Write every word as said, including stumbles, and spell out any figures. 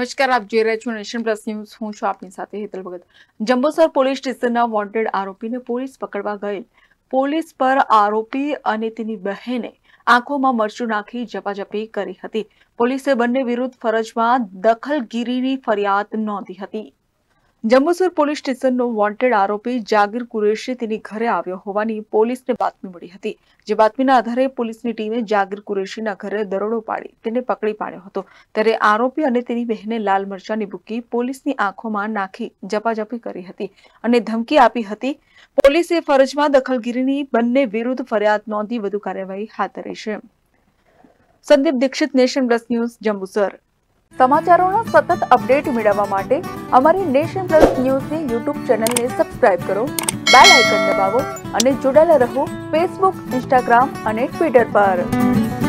નમસ્કાર, આપ જોઈ રહ્યા છો નેશન પ્લસ ન્યૂઝ। હું છું આપની સાથે હેતલ ભગત। જંબુસર પોલીસ સ્ટેશનના વોન્ટેડ આરોપીને પોલીસ પકડવા ગયેલ પોલીસ પર આરોપી અને તેની બહેને આંખોમાં મરચું નાખી ઝપાઝપી કરી હતી। પોલીસે બંને વિરુદ્ધ ફરજમાં દખલગીરીની ફરિયાદ નોંધી હતી। જંબુસર પોલીસ સ્ટેશનનો વોન્ટેડ આરોપી જાગીર કુરેશી તેની ઘરે આવ્યો હોવાની પોલીસને બાતમી મળી હતી। જે બાતમીના આધારે પોલીસની ટીમે જાગીર કુરેશીના ઘરે દરોડો પાડી તેને પકડી પાડ્યો હતો। ત્યારે આરોપી અને તેની બહેને લાલ મરચાની ભૂકી પોલીસની આંખોમાં નાખી ઝપાઝપી કરી હતી અને ધમકી આપી હતી। પોલીસે ફરજમાં દખલગીરીની બંને વિરુદ્ધ ફરિયાદ નોંધી વધુ કાર્યવાહી હાથ ધરી છે। Sandeep Dikshit, nation plus news, Jambusar. સમાચારોના સતત અપડેટ મેળવવા માટે અમારી નેશન પ્લસ ન્યૂઝની યુટ્યુબ ચેનલને સબસ્ક્રાઇબ કરો, બેલ આઇકન દબાવો અને જોડાયેલા રહો ફેસબુક, ઇન્સ્ટાગ્રામ અને ટ્વિટર પર।